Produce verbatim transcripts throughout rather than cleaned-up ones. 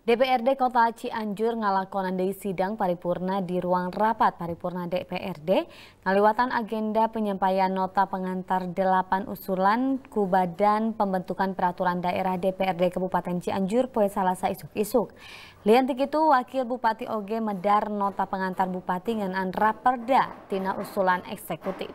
D P R D Kota Cianjur ngalakonan deui sidang paripurna di ruang rapat paripurna D P R D ngaliwatan agenda penyampaian nota pengantar delapan usulan ku Badan Pembentukan Peraturan Daerah D P R D Kabupaten Cianjur poe Salasa isuk-isuk. Lian ti kitu Wakil Bupati oge medar nota pengantar Bupati ngeunaan raperda tina usulan eksekutif.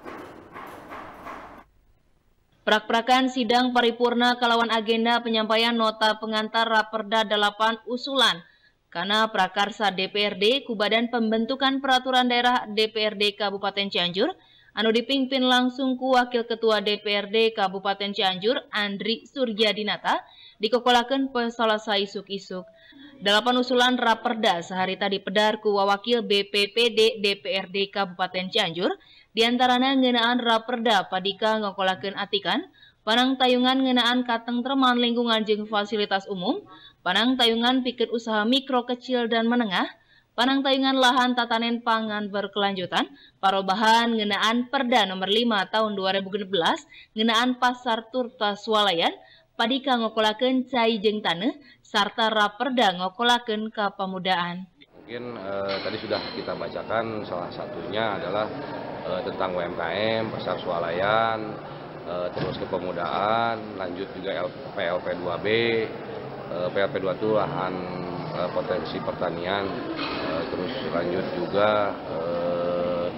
Prak-prakan sidang paripurna kalawan agenda penyampaian nota pengantar raperda delapan usulan karena prakarsa D P R D ku Badan Pembentukan Peraturan Daerah D P R D Kabupaten Cianjur anu dipimpin langsung ku Wakil Ketua D P R D Kabupaten Cianjur Andri Suryadinata dikokolakeun poe Salasa isuk-isuk. Delapan usulan raperda sehari tadi pedar ku Wawakil B P P D D P R D Kabupaten Cianjur diantarana ngeunaan raperda padika ngokolakeun atikan, panang tayungan ngeunaan katengtreman lingkungan jeung fasilitas umum, panang tayungan pikeun usaha mikro kecil dan menengah, panang tayungan lahan tatanen pangan berkelanjutan, parobahan ngeunaan Perda nomor lima tahun dua ribu genep belas ngeunaan pasar turta swalayan, padika ngokolakeun cai jeung taneuh, sarta raperda ngokolakeun kapamudaan. Mungkin eh, tadi sudah kita bacakan, salah satunya adalah eh, tentang U M K M, pasar swalayan, eh, terus kepemudaan, lanjut juga P L P dua B, eh, P L P dua itu lahan eh, potensi pertanian, eh, terus lanjut juga eh,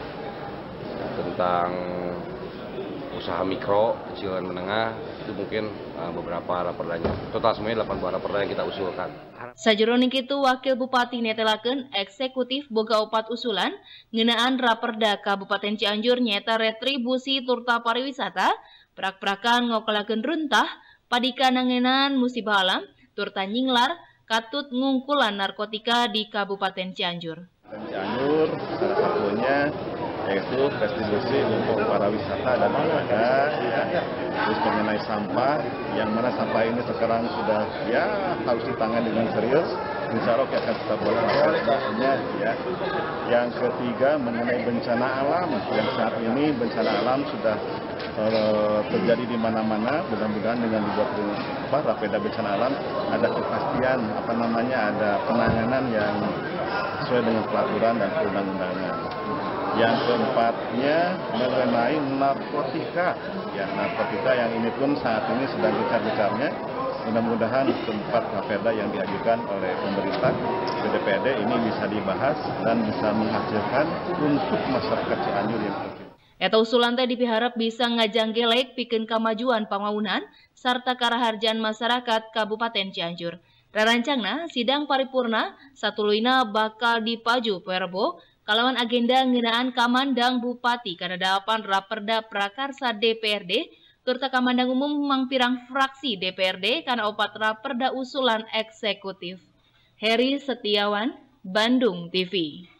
tentang usaha mikro, kecil dan menengah, itu mungkin uh, beberapa raperdanya. Total semuanya delapan buah raperda yang kita usulkan. Sajeroning kitu Wakil Bupati netelakeun eksekutif boga opat usulan ngeunaan raperda Kabupaten Cianjur nyaeta retribusi turta pariwisata, prak-prakan ngokolakeun runtah, padika nangeunaan musibah alam, turta nyinglar, katut ngungkulan narkotika di Kabupaten Cianjur. Cianjur salah satunya yaitu restitusi untuk para wisata dan olahraga, ya. Terus mengenai sampah, yang mana sampah ini sekarang sudah ya harus ditangani dengan serius. Insya Allah akan kita buat raperda-nya, ya. Yang ketiga mengenai bencana alam, yang saat ini bencana alam sudah uh, terjadi di mana-mana. Mudah-mudahan dengan dibuat apa raperda bencana alam ada kepastian apa namanya ada penanganan yang sesuai dengan peraturan dan perundang-undangan. Yang keempatnya mengenai narkotika, ya narkotika yang ini pun saat ini sedang gencar-gencarnya. Mudah-mudahan keempat raperda yang diajukan oleh pemerintah ke D P R D ini bisa dibahas dan bisa menghasilkan untuk masyarakat Cianjur yang terkini. Eta usulan teh dipiharap bisa ngajanggelek pikeun kamajuan pamawunan sarta karaharjaan masyarakat Kabupaten Cianjur. Rarancangna sidang paripurna satuluyna bakal dipaju poe Rebo kalawan agenda ngeunaan kamandang Bupati kana dalapan raperda prakarsa D P R D turta kamandang umum mangpirang fraksi D P R D kana opat raperda usulan eksekutif. Heri Setiawan, Bandung T V.